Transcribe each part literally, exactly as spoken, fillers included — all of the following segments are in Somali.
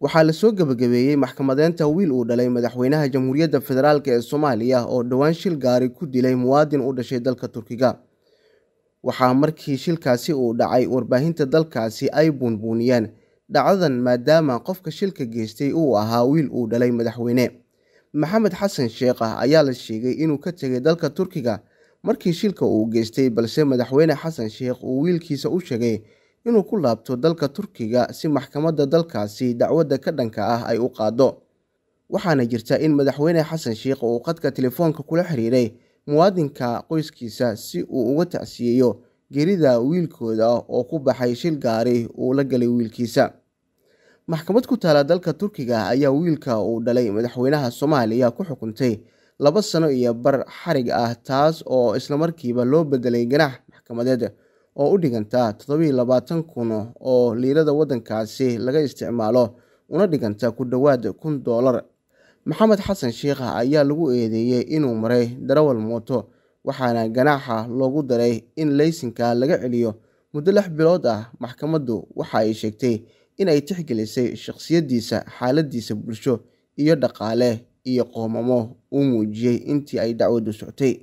waxaa la soo gabagabeeyay maxkamadeynta wiil uu dhalay madaxweynaha Jamhuuriyadda Federaalka ee Soomaaliya oo dhawaan shil gaari ku dilay muwaadin u dhashay dalka Turkiga. Waxaa markii shilkaasi uu dhacay warbaahinta dalkaasi ay buunbuuniyeen dhacdadan maadaama qofka shilka geystay uu ahaa wiil uu dhalay madaxweyne. Maxamed Xasan Sheekh ayaa la sheegay inuu ka tagay dalka Turkiga markii shilka uu geystay balse madaxweyne Xasan Sheekh uu wiilkiisa u sheegay inuu ku laabto dalka Turkiga si maxkamadda dalkaasi dacwadda ka dhanka ah ay u qaado. Waxaana jirta in madaxweyne Xasan Sheekh uu qadka telefoonka kula xiriiray muwaadinka qoyskiisa si uu uga tacsiyeeyo geerida wiilkooda oo ku baxay shil gaari uu la galay wiilkiisa. Maxkamad ku taala dalka Turkiga ayaa wiilka uu dhalay madaxweynaha Soomaaliya ku xukuntay laba sano iyo bar xarig ah, taas oo isla markiiba loo bedelay ganaax maxkamadeed oo u dhiganta toddoba iyo labaatan kun oo liirada waddankaasi laga isticmaalo una dhiganta ku dhawaad kun doolar. Maxamed Xasan Sheekh ayaa lagu eedeeyay inuu maray darawal mooto, waxaana ganaaxa loogu daray in laysanka laga celiyo muddo lix bilood ah. Maxkamaddu waxa ay sheegtay in ay tixgelisay shakhsiyadiisa, xaaladiisa bulsho iyo dhaqaale iyo qoomamo uu muujiyay intii ay dacwadu socotay.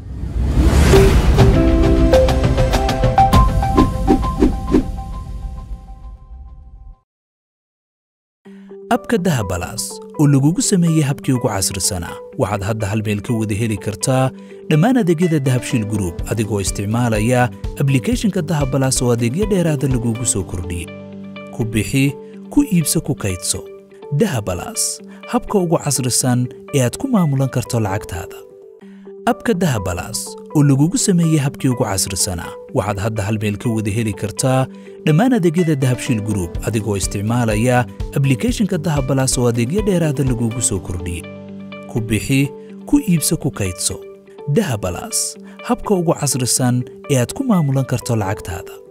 abka dahabalaas oo lagugu sameeyay habkii ugu casrisanaa waxaad hadda hal meel ka wada heli kartaa dhammaan adeegyada Dahabshiil Group adigoo isticmaalaya applicationka Dahabalaas oo adeegyo dheeraad ah lagugu soo kordhiyay. ku bixi ku iibso ku kaydso Dahabalaas habka ugu casrisan ee aad ku maamulan karto lacagtaada. abka Dahabalaas oo lagugu sameeyay habkii ugu casrisanaa waxaad hadda hal meel ka wada heli kartaa dhammaan adeegyada Dahabshiil Group adigoo isticmaalaya applicationka Dahabalaas oo adeegyo dheeraad ah lagugu soo kordhiyay. ku bixi ku iibso ku kaydso Dahabalaas habka ugu casrisan ee aad ku maamulan karto lacagtaada.